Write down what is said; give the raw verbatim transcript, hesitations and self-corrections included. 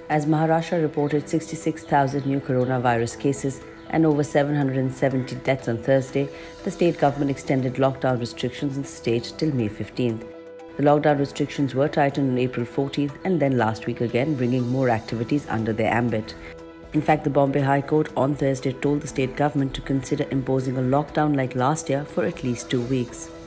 As Maharashtra reported sixty-six thousand new coronavirus cases and over seven hundred seventy deaths on Thursday, the state government extended lockdown restrictions in the state till May fifteenth. The lockdown restrictions were tightened on April fourteenth and then last week again, bringing more activities under their ambit. In fact, the Bombay High Court on Thursday told the state government to consider imposing a lockdown like last year for at least two weeks.